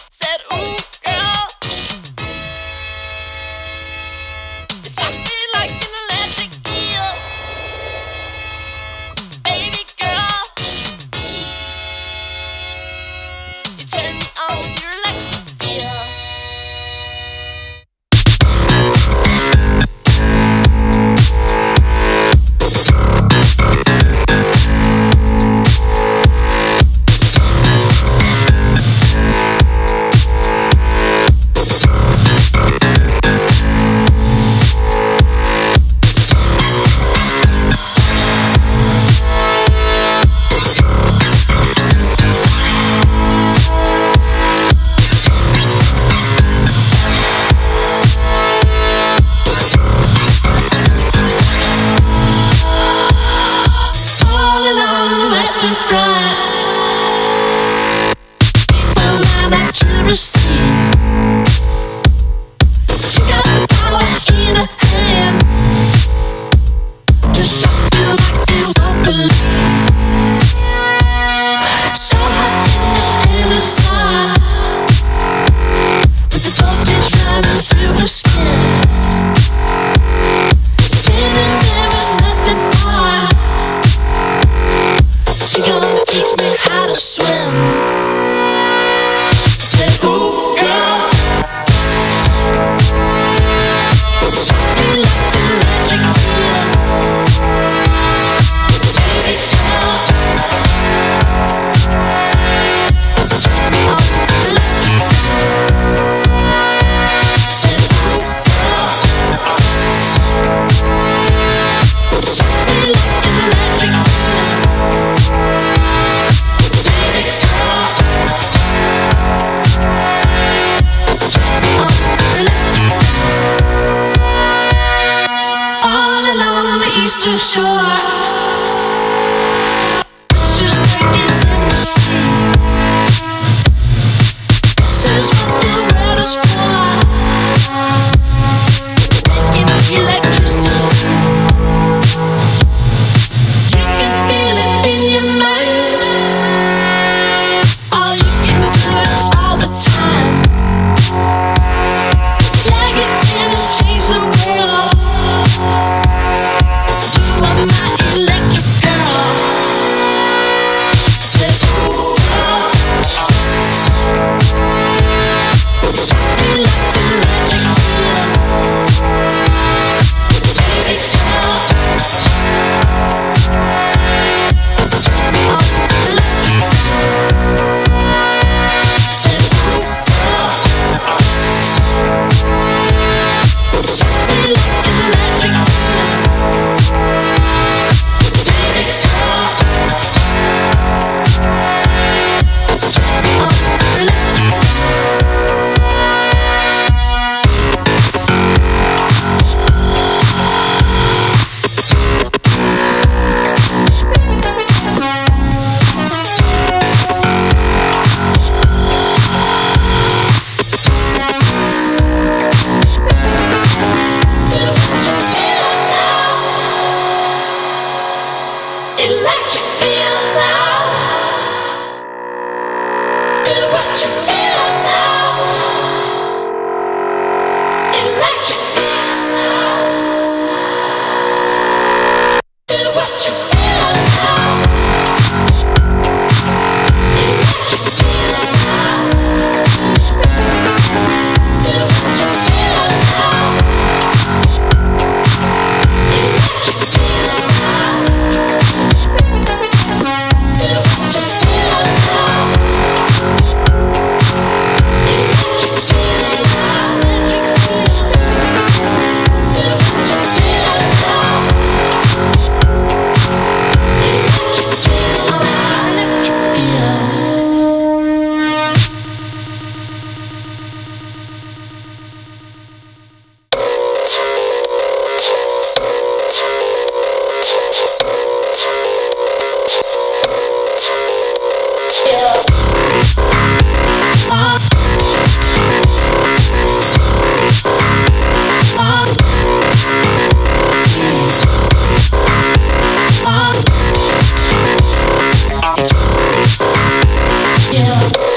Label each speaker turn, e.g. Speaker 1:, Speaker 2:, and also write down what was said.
Speaker 1: Said, ooh, girl, you shot me like an electric eel. Baby girl, you turn me on with your electric feel. Western Front, people line up to receive. She got the power in her hand to shock you like you won't believe. So hot in the Amazon, with the voltage running through her skin, standing there with nothing on. She gonna teach me how to swim. Said, ooh, girl, shot me like an electric eel. Baby girl, turn me on with electric eel. Said, ooh, girl, shot me like an electric eel. Eastern Shore, pictures seconds in the sea. This is what the world is for, making electricity. You can feel it in your mind, or you can do it all the time. Flag it in and change the world. My electric girl. Said, ooh, girl, shot me like an electric eel. Baby girl, turn me on with electric eel. Said, ooh, girl, shot me like an electric eel. Electric feel now. Do what you feel now. Electric feel now. Do what you feel now. Electric feel now. Do what you feel now. Electric feel now. Do what you feel now. Electric feel now. Electric feel. Do what you feel now. Electric feel now. Electric feel. Yeah.